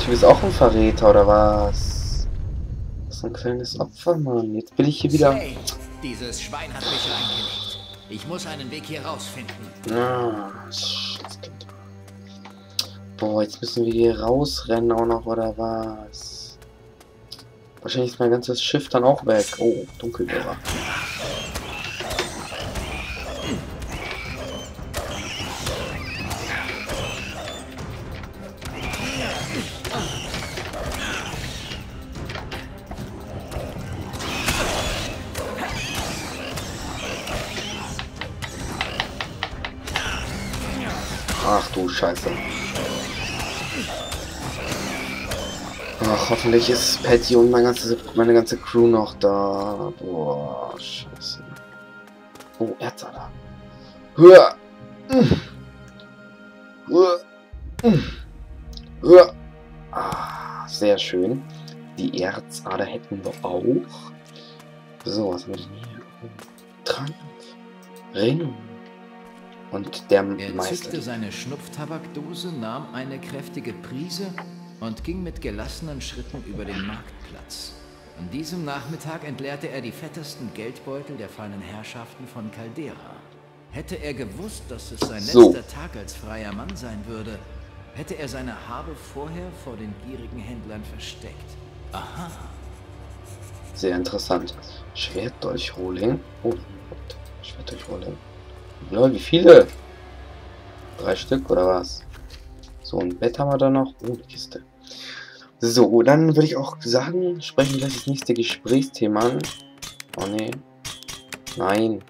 Typ ist auch ein Verräter, oder was? Das ist ein kleines Opfer, Mann. Jetzt bin ich hier wieder. Slay, dieses Schwein hat mich reingelegt. Ich muss einen Weg hier rausfinden. Ah, Scheißkind. Boah, jetzt müssen wir hier rausrennen auch noch, oder was? Wahrscheinlich ist mein ganzes Schiff dann auch weg. Oh, Dunkelbohrer. Ach du Scheiße. Ach, hoffentlich ist Patty und meine ganze Crew noch da. Boah, Scheiße. Oh, Erzader. Hua. Hua. Hua. Ah, sehr schön. Die Erzader hätten wir auch. So, was haben wir denn hier? Trank. Ring. Und der Er Meister. zückte seine Schnupftabakdose, nahm eine kräftige Prise und ging mit gelassenen Schritten über den Marktplatz. An diesem Nachmittag entleerte er die fettesten Geldbeutel der feinen Herrschaften von Caldera. Hätte er gewusst, dass es sein letzter Tag als freier Mann sein würde, hätte er seine Habe vorher vor den gierigen Händlern versteckt. Aha. Sehr interessant. Schwertdolchrohling. Oh, Schwertdolchrohling. Lol, wie viele? 3 Stück oder was? So, ein Bett haben wir da noch. Oh, eine Kiste. So, dann würde ich auch sagen, sprechen wir gleich das nächste Gesprächsthema an. Oh ne. Nein.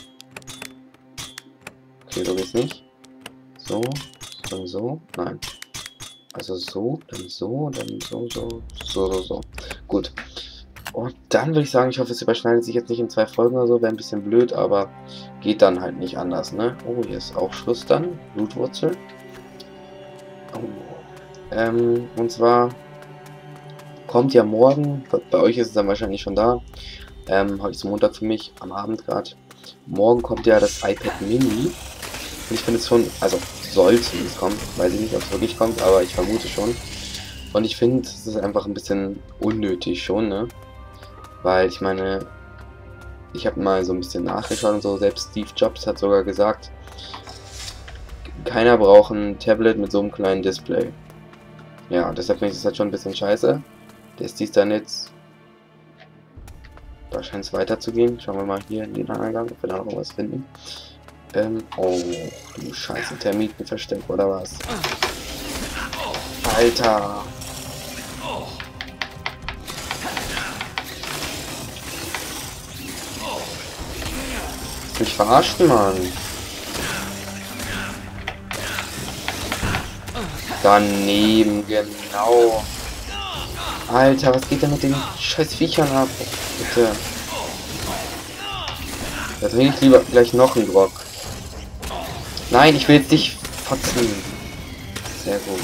Okay, so geht's nicht. So, dann so. Nein. Also so, dann so, dann so, so. Gut. Und dann würde ich sagen, ich hoffe, es überschneidet sich jetzt nicht in 2 Folgen oder so, wäre ein bisschen blöd, aber geht dann halt nicht anders, ne? Oh, hier ist auch Schluss dann. Blutwurzel. Oh. Und zwar kommt ja morgen, bei euch ist es dann wahrscheinlich schon da, heute ist Montag für mich, am Abend gerade. Morgen kommt ja das iPad Mini. Und ich finde es schon, also sollte es kommen, weiß ich nicht, ob es wirklich kommt, aber ich vermute schon. Und ich finde, es ist einfach ein bisschen unnötig schon, ne? Weil ich meine, ich habe mal so ein bisschen nachgeschaut und so, selbst Steve Jobs hat sogar gesagt, keiner braucht ein Tablet mit so einem kleinen Display. Ja, deshalb finde ich das halt schon ein bisschen scheiße. Dass dies dann jetzt, da scheint es weiterzugehen. Schauen wir mal hier in den Eingang, ob wir da noch was finden. Oh, du scheiße Termitenversteck, oder was? Alter! Mich verarschen, Mann. Daneben, genau. Alter, was geht denn mit den scheiß Viechern ab? Bitte. Da trinke ich lieber gleich noch einen Grog. Nein, ich will jetzt dich fotzen. Sehr gut.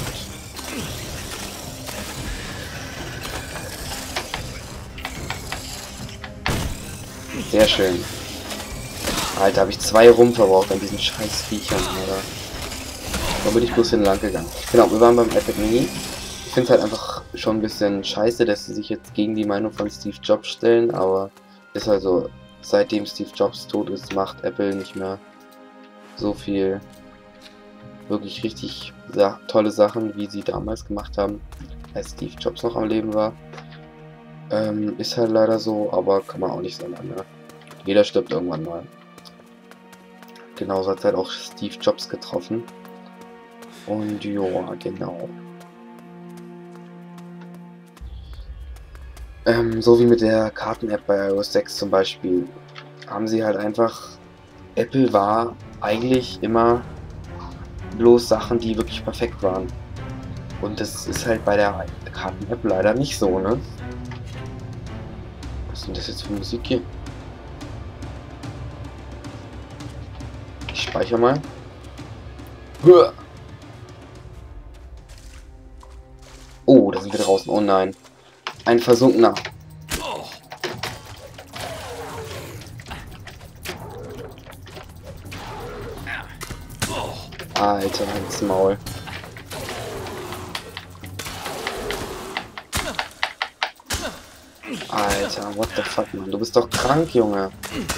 Sehr schön. Alter, habe ich 2 rum verbraucht an diesen scheiß Viechern, oder? Da bin ich bloß hin lang gegangen. Genau, wir waren beim iPad Mini. Ich finde es halt einfach schon ein bisschen scheiße, dass sie sich jetzt gegen die Meinung von Steve Jobs stellen, aber ist halt so, seitdem Steve Jobs tot ist, macht Apple nicht mehr so viel wirklich richtig tolle Sachen, wie sie damals gemacht haben, als Steve Jobs noch am Leben war. Ist halt leider so, aber kann man auch nicht so ändern, ne? Jeder stirbt irgendwann mal. Genauso hat es halt auch Steve Jobs getroffen. Und ja, genau. So wie mit der Karten-App bei iOS 6 zum Beispiel, haben sie halt einfach, Apple war eigentlich immer bloß Sachen, die wirklich perfekt waren. Und das ist halt bei der Karten-App leider nicht so, ne? Was ist denn das jetzt für Musik hier? Ich speichere mal. Oh, da sind wir draußen. Oh nein. Ein Versunkener. Alter, ins Maul. Alter, what the fuck, Mann. Du bist doch krank, Junge.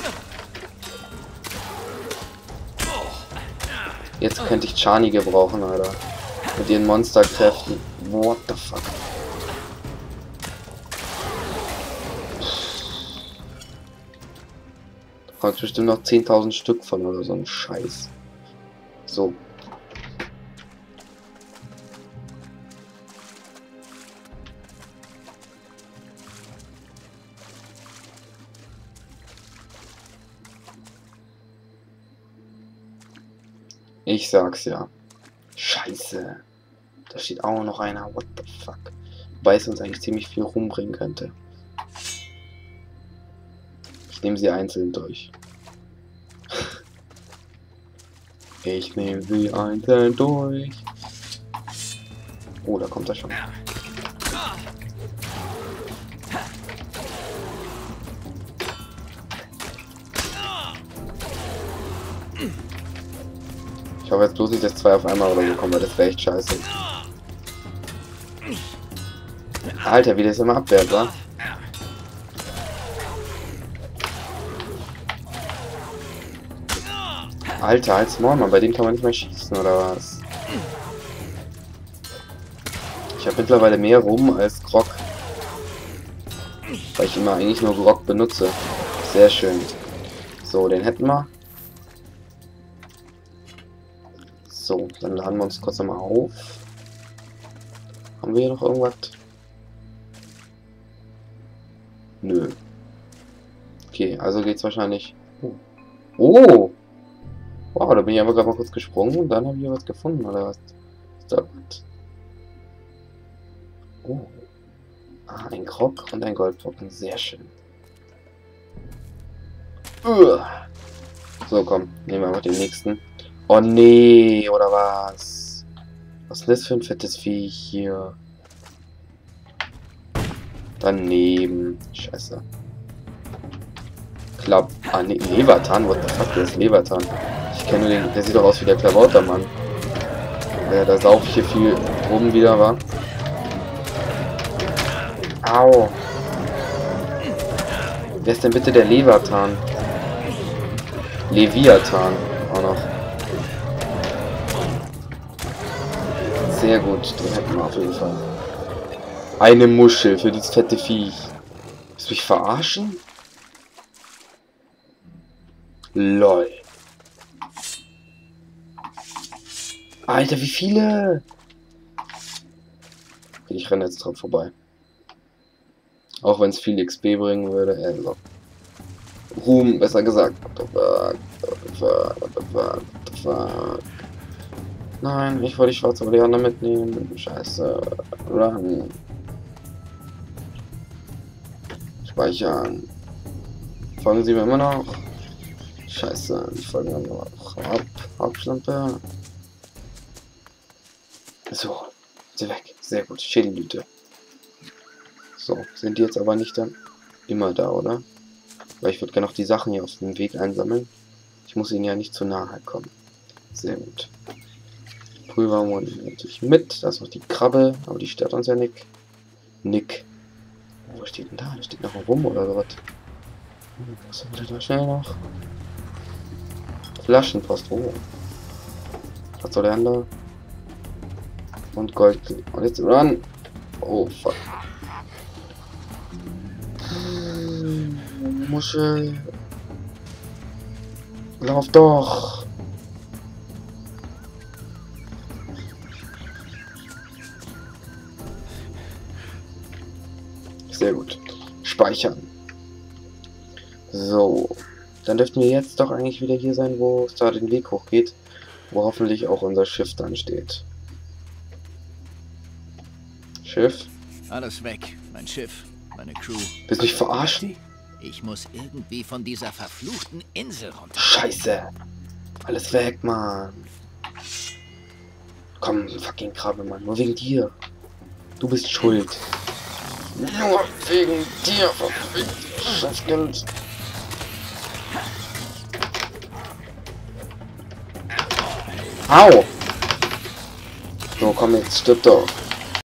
Jetzt könnte ich Chani gebrauchen, Alter. Mit ihren Monsterkräften. What the fuck. Da kommt bestimmt noch 10.000 Stück von oder so ein Scheiß. So. Ich sag's ja. Scheiße. Da steht auch noch einer. What the fuck. Wobei es uns eigentlich ziemlich viel rumbringen könnte. Ich nehme sie einzeln durch. Ich nehme sie einzeln durch. Oh, da kommt er schon. Ich hoffe jetzt bloß nicht, dass 2 auf einmal oder so kommen, weil das wäre echt scheiße. Alter, wie das immer abwehrt, wa? Alter, als Mann, bei dem kann man nicht mehr schießen, oder was? Ich habe mittlerweile mehr Rum als Grog. Weil ich immer eigentlich nur Grog benutze. Sehr schön. So, den hätten wir. So, dann laden wir uns kurz nochmal auf. Haben wir hier noch irgendwas? Nö. Okay, also geht's wahrscheinlich... Oh! Wow, da bin ich aber gerade mal kurz gesprungen und dann habe ich hier was gefunden, oder was? Ist da was? Oh. Ah, ein Grog und ein Goldbrocken. Sehr schön. So, komm. Nehmen wir mal den nächsten. Oh nee, oder was? Was ist das für ein fettes Viech hier? Daneben. Scheiße. Ah, nee, Leviathan. What the fuck, der ist Leviathan. Ich kenne nur den. Der sieht doch aus wie der Klabautermann. Ja, da sauge ich hier viel rum wieder, wa? Au. Wer ist denn bitte der Leviathan? Leviathan. Auch noch. Sehr gut, den hätten wir auf jeden Fall. Eine Muschel für dieses fette Viech. Willst du mich verarschen? LOL. Alter, wie viele? Ich renne jetzt dran vorbei. Auch wenn es viel XP bringen würde. Also. Ruhm, besser gesagt. What the fuck. Nein, ich wollte die schwarze Oleander mitnehmen. Scheiße. Run. Speichern. Folgen Sie mir immer noch. Scheiße, die folgen mir noch ab. Hauptschlampe. So, sie weg. Sehr gut. Schädelblüte. So, sind die jetzt aber nicht dann immer da, oder? Weil ich würde gerne noch die Sachen hier auf dem Weg einsammeln. Ich muss ihnen ja nicht zu nahe kommen. Sehr gut. Pulver natürlich mit. Da ist noch die Krabbe, aber die stört uns ja nicht. Nick. Wo steht denn da? Da steht noch ein Rum oder sowas. Was haben wir da schnell noch? Flaschenpost. Oh. Was soll der andere? Und Gold. Und jetzt run. Oh fuck. Muschel. Lauf doch. Sehr gut. Speichern. So. Dann dürften wir jetzt doch eigentlich wieder hier sein, wo es da den Weg hochgeht. Wo hoffentlich auch unser Schiff dann steht. Schiff? Alles weg. Mein Schiff, meine Crew. Willst du mich verarschen? Ich muss irgendwie von dieser verfluchten Insel runter. Scheiße. Alles weg, Mann. Komm, fucking Krabbe, Mann. Nur wegen dir. Du bist schuld. Nur wegen dir, verficktes Schiffskind. Au! So, komm jetzt, stirb doch.